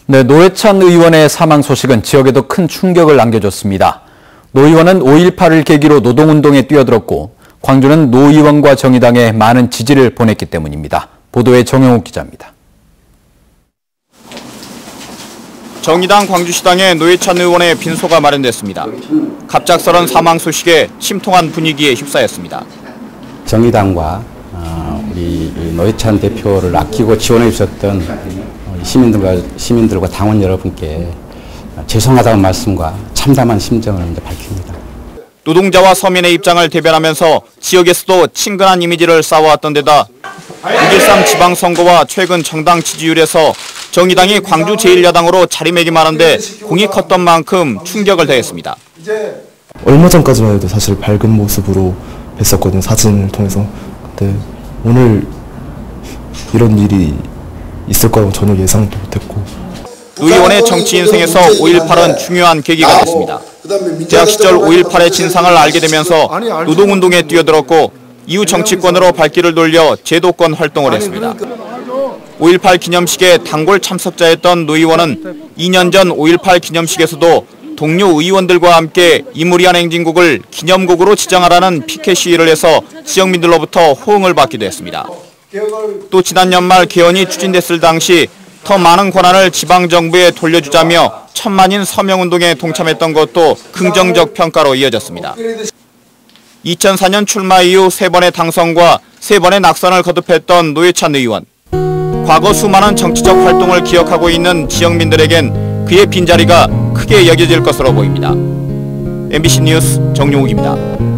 네, 노회찬 의원의 사망 소식은 지역에도 큰 충격을 남겨줬습니다. 노 의원은 5.18을 계기로 노동운동에 뛰어들었고 광주는 노 의원과 정의당에 많은 지지를 보냈기 때문입니다. 보도에 정영욱 기자입니다. 정의당 광주시당에 노회찬 의원의 빈소가 마련됐습니다. 갑작스런 사망 소식에 심통한 분위기에 휩싸였습니다. 정의당과 우리 노회찬 대표를 아끼고 지원해 주셨던 시민들과 당원 여러분께 죄송하다는 말씀과 참담한 심정을 밝힙니다. 노동자와 서민의 입장을 대변하면서 지역에서도 친근한 이미지를 쌓아왔던 데다 6.13 지방선거와 최근 정당 지지율에서 정의당이 광주 제1야당으로 자리매김하는데 공이 컸던 만큼 충격을 더했습니다. 얼마 전까지만 해도 사실 밝은 모습으로 뵀었거든요, 사진을 통해서. 근데 오늘 이런 일이 있을 거라고 전혀 예상도 못했고. 노 의원의 정치 인생에서 5.18은 중요한 계기가 됐습니다. 대학 시절 5.18의 진상을 알게 되면서 노동운동에 뛰어들었고 이후 정치권으로 발길을 돌려 제도권 활동을 했습니다. 5.18 기념식에 단골 참석자였던 노 의원은 2년 전 5.18 기념식에서도 동료 의원들과 함께 이무리한 행진곡을 기념곡으로 지정하라는 피켓 시위를 해서 지역민들로부터 호응을 받기도 했습니다. 또 지난 연말 개헌이 추진됐을 당시 더 많은 권한을 지방정부에 돌려주자며 천만인 서명운동에 동참했던 것도 긍정적 평가로 이어졌습니다. 2004년 출마 이후 3번의 당선과 3번의 낙선을 거듭했던 노회찬 의원. 과거 수많은 정치적 활동을 기억하고 있는 지역민들에겐 그의 빈자리가 크게 여겨질 것으로 보입니다. MBC 뉴스 정용욱입니다.